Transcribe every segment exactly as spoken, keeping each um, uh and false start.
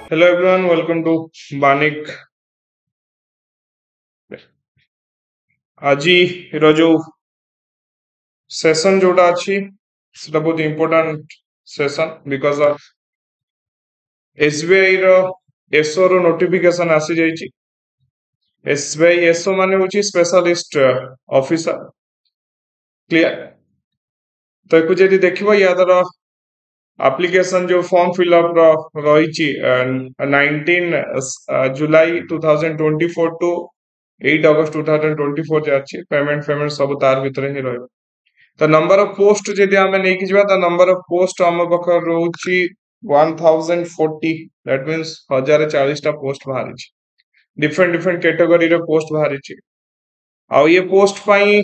Hello everyone, welcome to Banik. ଆଜି ର ଯୋଉ ସେସନ ଯୋଉଟା ଅଛି ସେଟା ବହୁତ important session because of SBI ର ଏସଓ ର ନୋଟିଫିକେସନ ଆସି ଯାଇଛି। ଏସବିଆଇ ଏସଓ ମାନେ ହଉଛି ସ୍ପେଶାଲିଷ୍ଟ ଅଫିସର। କ୍ଲିୟର? ତ ଏକୁ ଯଦି ଦେଖିବ ୟା ଦ୍ୱାରା ଆପ୍ଲିକେସନ ଯୋଉ ଫର୍ମ ଫିଲଅପ ର ରହିଛି nineteen July two thousand twenty four to eight August two thousand twenty four ଯାଏ ଅଛି। ପେମେଣ୍ଟ ଫେମେଣ୍ଟ ସବୁ ତାର ଭିତରେ ହିଁ ରହିବ। ତ ନମ୍ବର ଅଫ ପୋଷ୍ଟ ଯଦି ଆମେ ନେଇକି ଯିବା ତ ନମ୍ବର ଅଫ ପୋଷ୍ଟ ଆମ ପାଖରେ ରହୁଛି one thousand forty. That means हजार चालीस टा पोस्ट बाहरी डिफरेंट डिफरेंट कैटेगरी रे पोस्ट बाहरी। आ ये पोस्ट पाई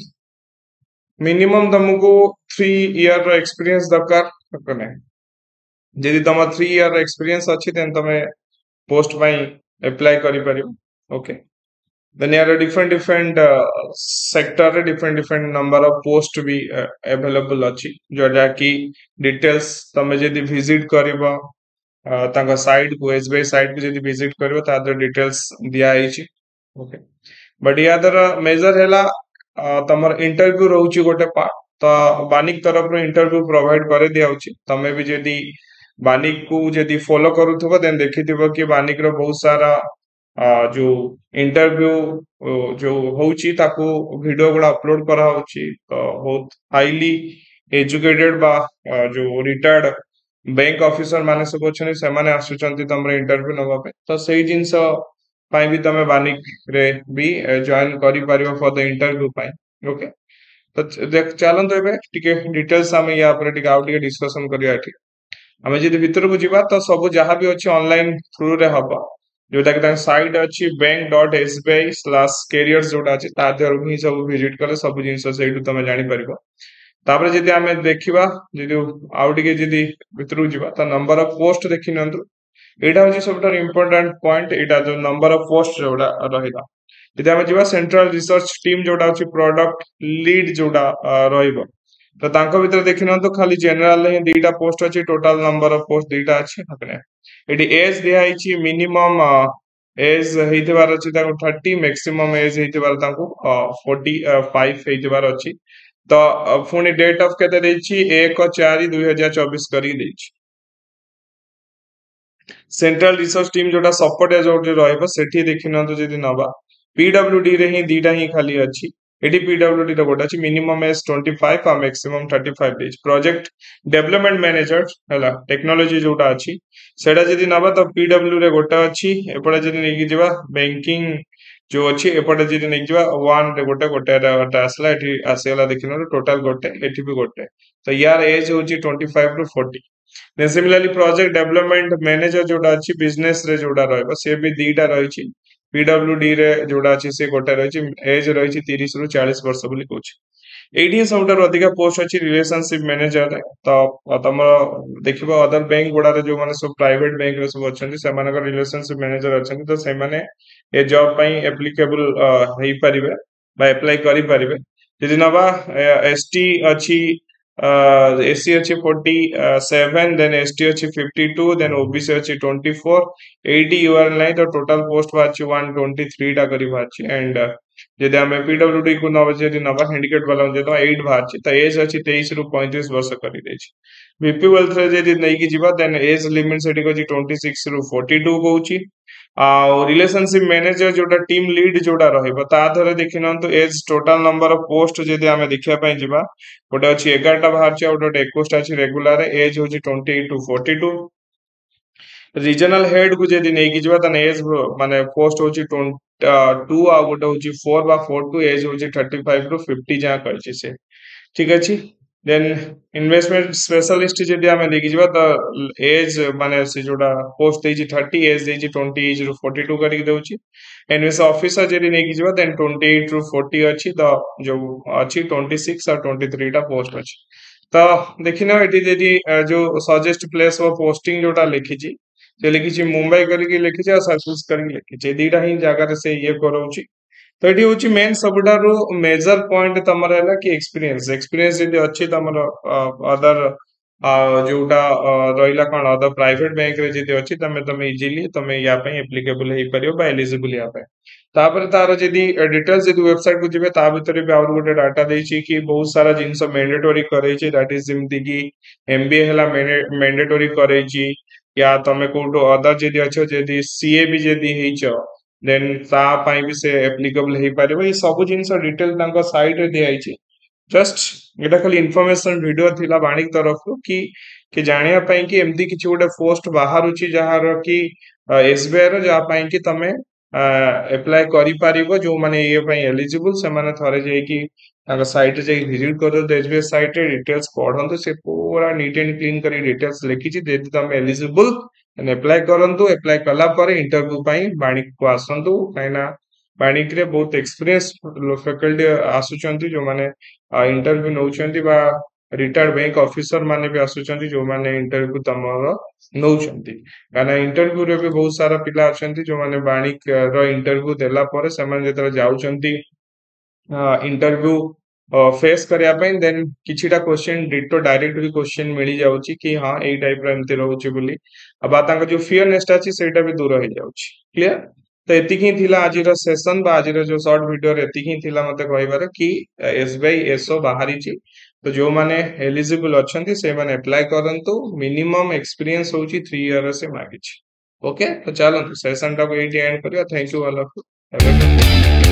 मिनिमम तुमको थ्री इयर रो एक्सपीरियंस दरकार नहीं। जदि तुम थ्री इयर एक्सपीरियंस अच्छी देन तुम पोस्ट पाई अप्लाई करि परिबो। ओके, देन यार डिफरेंट डिफरेंट सेक्टर रे different different number of post भी अवेलेबल अच्छी जोटा कि डिटेल्स तुम जदि विजिट करबो तांका साइट को एसबीआई साइट को जदि विजिट करबो ता डिटेल्स दिया आइछि। ओके, बट या दर मेजर हैला तमर इंटरव्यू रहउछि गोटे पार्ट। तो बानिक तरफ रो इंटरव्यू प्रोवाइड करे दिया होछि। तमे भी जदि बानिक को जदि फॉलो करूथबो देन देखिथिबो कि बानिक रो बहुत सारा आ, जो इंटरव्यू जो होउछि ताको वीडियो गुडा अपलोड करा होउछि। तो बहुत हाईली एजुकेटेड बा आ, जो रिटायर्ड बैंक ऑफिसर माने सब अछन से माने आसुचंती तमरे इंटरव्यू नबा पे। तो सेही जिंस पाई भी तमे बानिक रे भी जॉइन करि परिबो फॉर द इंटरव्यू पाई। ओके, तो देख चलन तो एबे टिके डिटेल्स हमें या पर टिके आउट टिके डिस्कशन करिया एठी। हमें जदि भीतर को जीवा तो सब जहां भी अछि ऑनलाइन थ्रू रे हबा। जोटा कि तांक साइट अछि bank dot SBI slash careers जोटा अछि ता देहर भी सब विजिट करे सब जिंस सेठू तमे जानि परिबो। तापर जदि हमें देखिबा जदि आउ टिके जदि भीतर को जीवा तो नंबर ऑफ पोस्ट देखि नंतु एटा होछि सबटा इंपोर्टेंट पॉइंट। एटा जो नंबर ऑफ पोस्ट जोटा रहिला जदि हमें जीवा सेंट्रल रिसर्च टीम जोटा अछि प्रोडक्ट लीड जोटा रहिबो। तो तांको भीतर देखि नंतु खाली जनरल ही दीटा पोस्ट अछि। टोटल नंबर ऑफ पोस्ट दीटा अछि। हकने एटी एज दिया आइछि मिनिमम एज हेतिबार अछि ताको थर्टी मैक्सिमम एज हेतिबार ताको फोर्टी फाइव हेतिबार अछि। तो पुनी डेट ऑफ केते देछि एक चार दो हज़ार चौबीस करी देछि। सेंट्रल रिसर्च टीम जोटा सपोर्ट जो रहइबो सेठी देखि नंतु जदि नबा पीडब्ल्यूडी रे ही दीटा ही खाली अछि। एटी पीडब्ल्यूडी रे गोटा अछि मिनिमम एज ट्वेंटी फाइव आ maximum thirty five age. Project development manager हला टेक्नोलॉजी जोटा अछि सेटा जदि नबा तो पीडब्ल्यू रे गोटा अछि। एपडा जदि नेकी जिबा बैंकिंग जो अछि एपडा जदि नेकी जिबा वन रे गोटे गोटे रे आसला एठी आसेला देखिनो टोटल गोटे एठी भी गोटे। तो यार एज होछि twenty five to forty. Then similarly project development manager जोटा अछि बिजनेस रे जोटा रहइबो से भी दीटा रहिछि। पीडब्ल्यूडी रे जोटा अछि से गोटे रहिछि एज रहिछि तीस रु चालीस वर्ष बोली कहछि। एटी सबटर अधिक पोस्ट अछि रिलेशनशिप मैनेजर रे। तो तम देखिबो अदर बैंक गुडा रे जो माने सब प्राइवेट बैंक रे सब अछंती से मानक रिलेशनशिप मैनेजर अछंती। तो से माने ए जॉब पई एप्लीकेबल हेई परिबे बा अप्लाई करि परिबे। जदि नबा एसटी अछि एससी अच्छी फोर्टी सेवन देन एसटी अच्छी फिफ्टी टू देन ओबीसी अच्छी ट्वेंटी फोर एटी यूआर नहीं तो टोटल पोस्ट बाची वन ट्वेंटी थ्री टा करी बाची। एंड जदि हमें पीडब्ल्यूडी को नबा जदि नबा हैंडिकेट वाला जदि एट बाची तो एज अच्छी तेईस रु पैंतीस वर्ष करी देछि। बीपी वेल्थ रे जदि नहीं कि जीवा देन एज लिमिट सेठी को ट्वेंटी सिक्स रु फोर्टी टू कहउची। आ रिलेशनशिप मैनेजर जोटा टीम लीड जोटा रहइबो ता धरे देखिन तो age total number of post जदि हमें देखिया पई जीवा गोटे अछि एगार टा बाहर छै गोटे इक्कीस टा अछि रेगुलर एज होछि twenty eight to forty two. Regional head को जदि नहीं कि जीवा तने एज माने पोस्ट होछि टू आ गोटे होछि फोर बा फोर टू एज होछि थर्टी फाइव टू फिफ्टी जा करछि से। ठीक अछि। देन इन्वेस्टमेंट स्पेशलिस्ट जदि हमें देखि जीवा तो एज माने से जोटा पोस्ट देछि थर्टी एज देछि ट्वेंटी एज रु फोर्टी टू करी देउछि। इन्वेस्ट ऑफिसर जदि नहीं कि जीवा देन ट्वेंटी एट रु फोर्टी अछि। तो जो अछि ट्वेंटी सिक्स और ट्वेंटी थ्री टा पोस्ट अछि। तो देखिनो एटी जदि जो सजेस्ट प्लेस ऑफ पोस्टिंग जोटा लिखिछि से लिखिछि मुंबई करके लिखिछि और सर्विस करके लिखिछि दीटा ही जगह रे से ये करउछि। तो एटी होछि मेन सबटारो मेजर पॉइंट तमर हैला कि एक्सपीरियंस एक्सपीरियंस जदि अछि तमर अदर जोटा रहा कौन अदर प्राइवेट बैंक रे जदि अच्छी तमें तमें इजिली तमें या एप्लिकेबल हो पारियो बा एलिजिबल या तापर तार जदि डिटेल्स जदि वेबसाइट को जिबे ता भितर भी आउर गोटे डाटा देछि कि बहुत सारा जिंस मैंडेटरी करैछि दैट इज जेमति कि एमबीए हला मैंडेटरी करैछि या तमें कोटो अदर जदि अच्छो जदि सीए भी जदि हेइछो देन ता पई भी से एप्लिकेबल हे पारिबो ये सब जिंस डिटेल तांको साइट रे दियाइछि जस्ट एटा खाली इन्फॉर्मेशन वीडियो थिला बाणिक तरफ कि कि जानिया पई कि एमदी किछि गोटे पोस्ट बाहरुछि जहार कि एसबीआई रो जा पई कि तमे अप्लाई करि पारिबो जो माने ये पई एलिजिबल से माने थरे जाई कि ताका साइट जे विजिट करो एसबीआई साइट रे डिटेल्स पढंतु से पूरा नीट एंड क्लीन करी डिटेल्स लिखिछि जेति तमे एलिजिबल एंड अप्लाई करंतु अप्लाई कला परे इंटरव्यू पई बाणिक को आसंतु काइना बाणिक रे बहुत एक्सपीरियंस फैकल्टी आसुचंती जो माने इंटरव्यू नौचंती बा रिटायर्ड बैंक ऑफिसर माने भी आसुचंती जो माने इंटरव्यू तमरो नौचंती काना इंटरव्यू रे भी बहुत सारा पिला अछंती जो माने बाणिक रो इंटरव्यू देला परे से माने जेतरा जाउचंती इंटरव्यू फेस करिया पई देन किछिटा क्वेश्चन डिटो डायरेक्ट भी क्वेश्चन मिली जाउची कि हां एई टाइप रो एमते रहउची बोली अब तांका जो फियरनेस अछि सेटा भी दूर हो जाउची क्लियर तो एतिक ही थिला आजिर सेशन बा आजिर जो शॉर्ट वीडियो रे एतिक ही थिला मते कहबार कि एसबीआई एसओ बाहरी ची तो जो माने एलिजिबल अछंती से माने अप्लाई करंतु मिनिमम एक्सपीरियंस होची थ्री इयर से मागिची ओके तो चलो सेशन टा को एटी एंड करियो thank you all of you